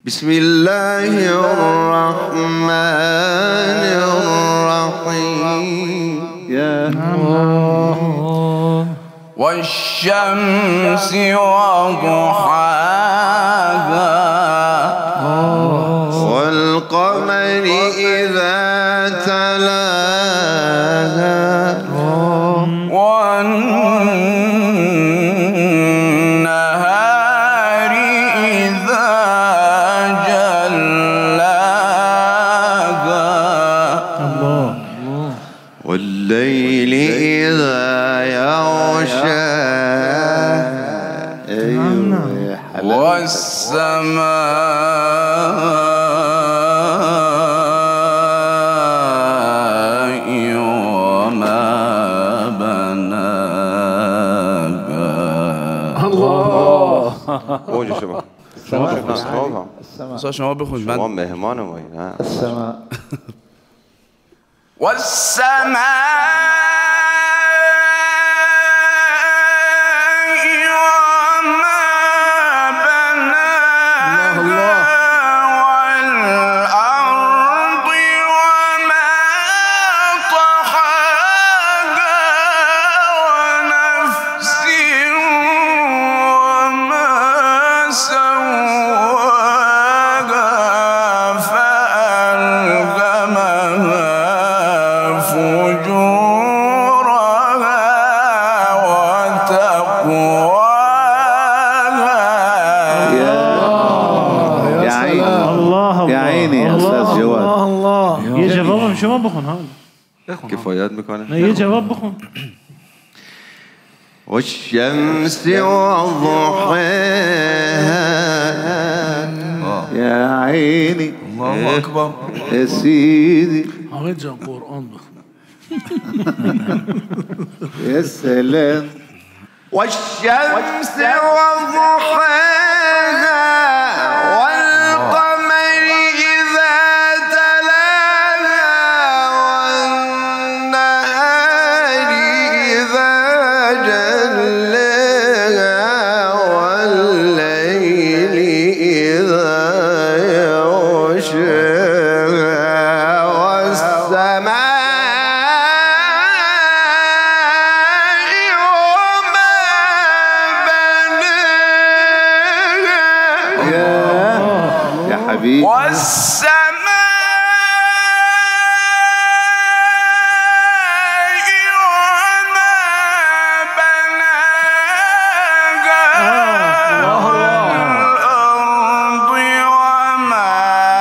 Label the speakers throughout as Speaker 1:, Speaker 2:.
Speaker 1: بسم الله الرحمن الرحيم.
Speaker 2: يا الله.
Speaker 3: والشمس وضحاها
Speaker 1: والقمر إذا تلاها
Speaker 3: والنهار إذا جلاها
Speaker 1: والليل إذا يغشاها
Speaker 3: والسماء وما بناها.
Speaker 2: الله.
Speaker 1: قولوا شباب.
Speaker 3: شما بخونید.
Speaker 1: شما مهمانم بایید.
Speaker 2: السماء.
Speaker 3: والسماء
Speaker 4: یه جوابم شما بخون حال
Speaker 1: کفایت میکنه.
Speaker 4: نه یه جواب بخون.
Speaker 1: والشمس وضحاها
Speaker 2: يا عيني
Speaker 3: الله أكبر
Speaker 2: يا سيدي
Speaker 4: حمید جان قرآن بخون.
Speaker 2: يا سلام.
Speaker 1: والشمس وضحاها والقمر إذا تلاها والنهار إذا جلاها والليل إذا يغشاها والسماء
Speaker 2: يا حبيبي.
Speaker 3: والسماء وما بناها والأرض وما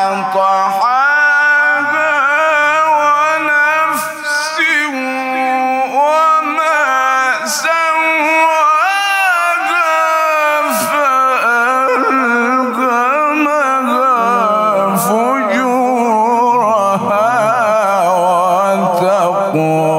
Speaker 3: طحاها ونفس وما سواها فألهمها فجورها وتقواها